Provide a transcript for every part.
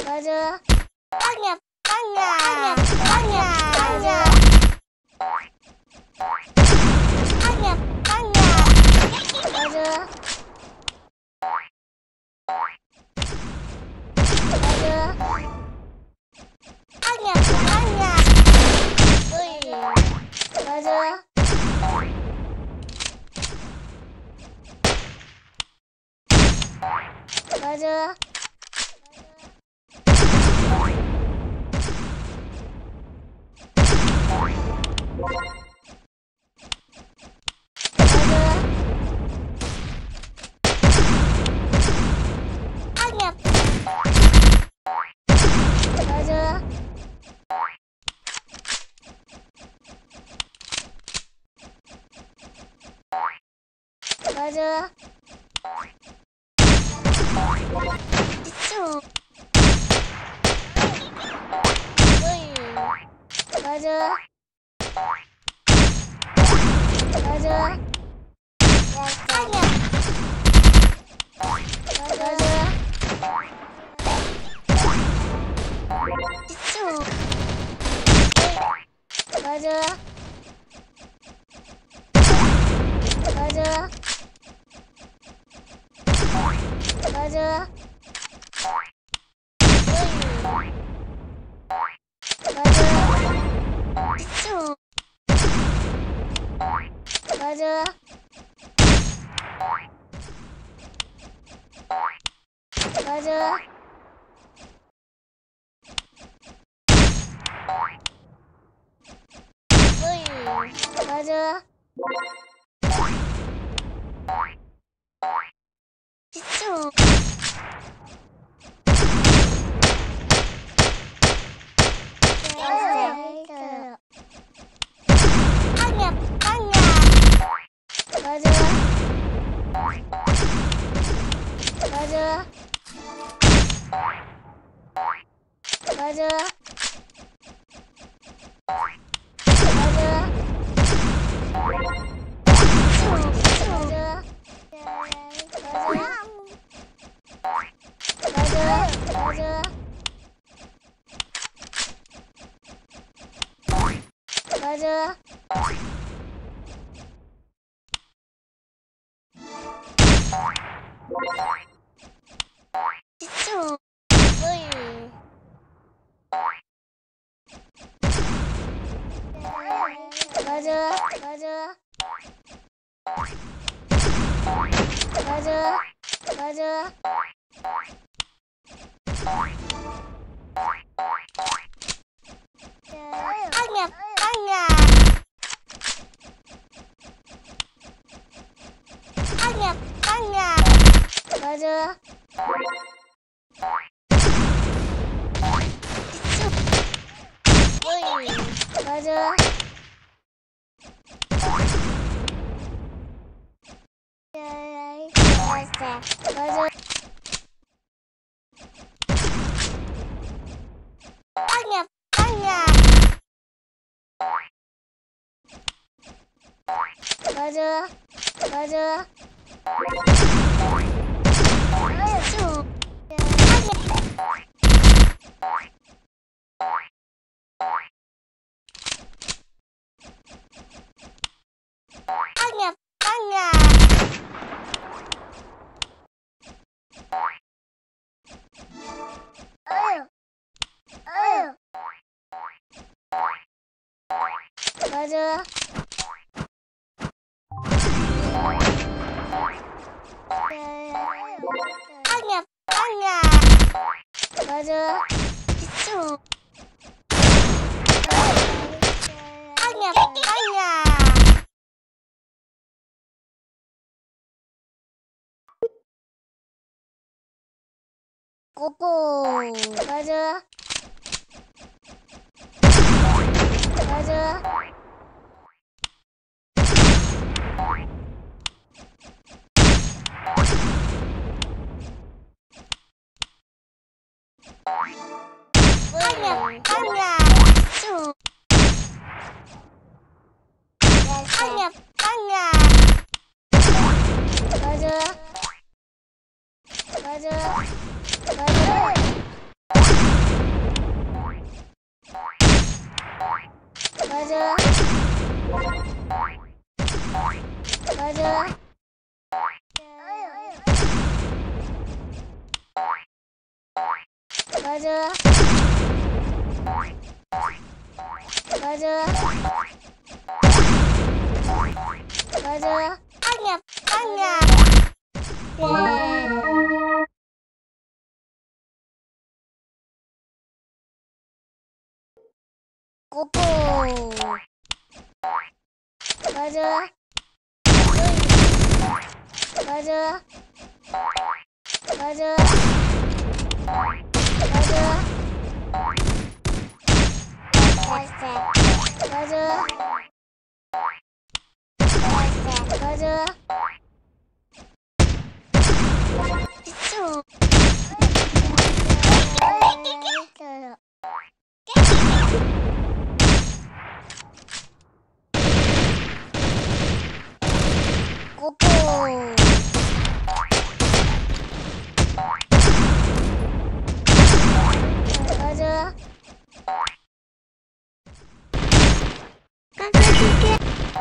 맞아. 빵야, 빵야, 빵야, 빵야, 빵야. 빵야, 빵야. 맞아. 맞아. 빵야, 빵야. 으이. 맞아. 맞아. 맞아. 있어. 으이. 맞아. 맞아. 아니야. 맞아. 있어. 맞아. 맞아. 맞아. 으이. 맞아. 있어. 맞아. 맞아. 으이. 맞아. 있어. 빵야, 빵야. 맞아. 맞아. 맞아. 맞아. 맞아. 맞아. 맞아. 있어. 으이. 맞아. 맞아. 맞아. 맞아. 빵야, 빵야. 빵야, 빵야. 맞아. 으이. 맞아. 맞아. 빵야, 빵야. 맞아. 맞아. 있어. 빵야, 빵야. 어휴, 어휴. 맞아. 빵야, 빵야. 맞아. 있어. 빵야, 빵야. 꼬꼬. 맞아. 맞아. 빵야, 빵야. 있어. 빵야, 빵야. 맞아. 맞아. 맞아. 가자. 가자. 가자. 가자. 가자. 빵야, 빵야. 꼬꼬. 가자. 가자. 가자. 가자. 가자. 가자. 쭉. 꼬꼬. 가자. 가자.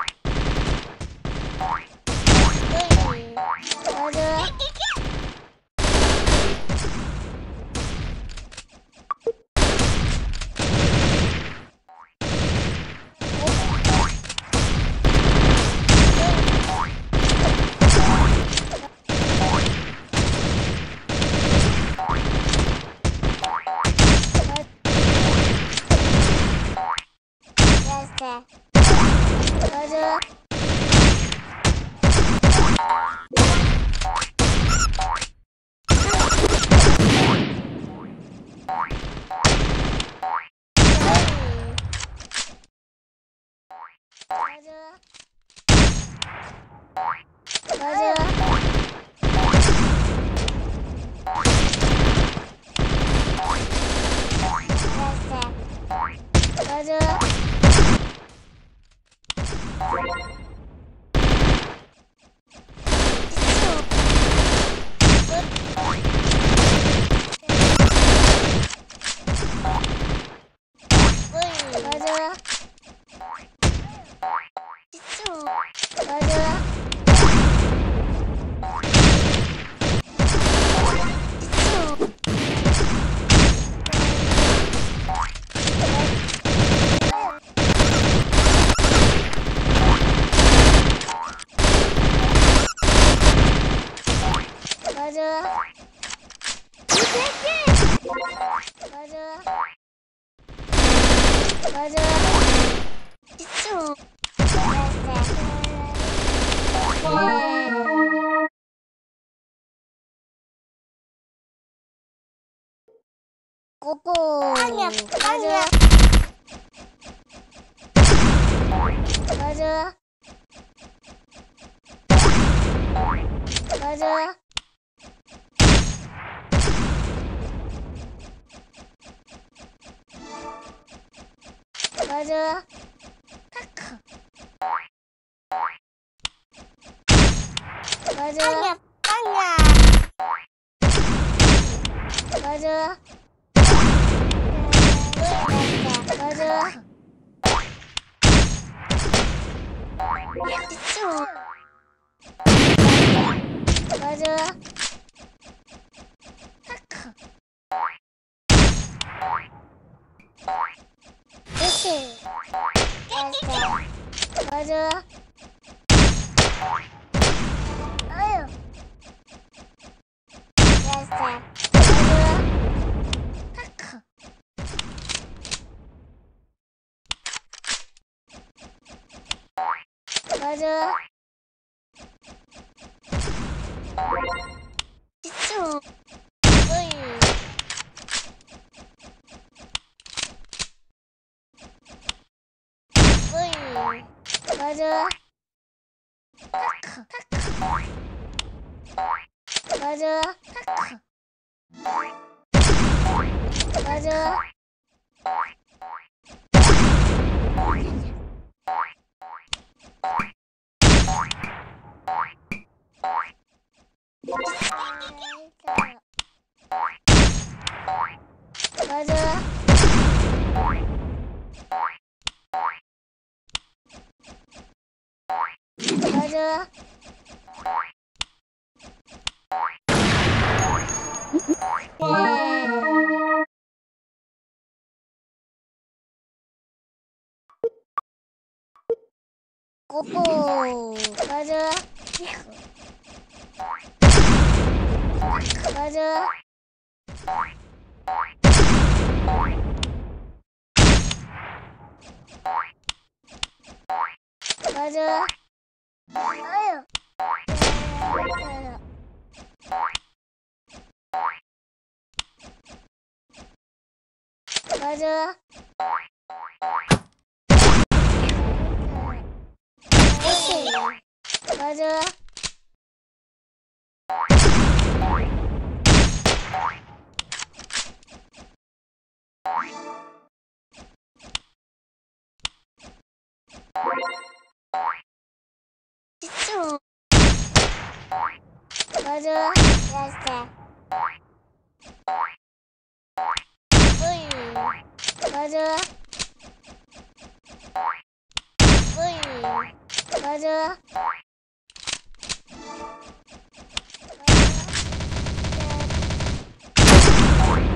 가자. 가자. 가자. 가자. 가자. 가자. 가자. 가자. 꼬꼬. 빵야, 빵야. 가자. 가자. 가자. 카카. 가자. 빵야. 가자. 가자. 가자. 카카. 가자. 아유. 가자. 카카. 가자. 쭉. 가자. 카카. 가자. 카카. 가자. 가자. 맞아. 꼬꼬. 맞아. 맞아. 맞아. 아유. 맞아. 맞아. 집중. 맞아. 됐어. 뿌이. 맞아. 뿌이. 맞아.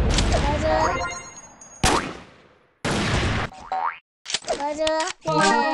맞아. 맞아.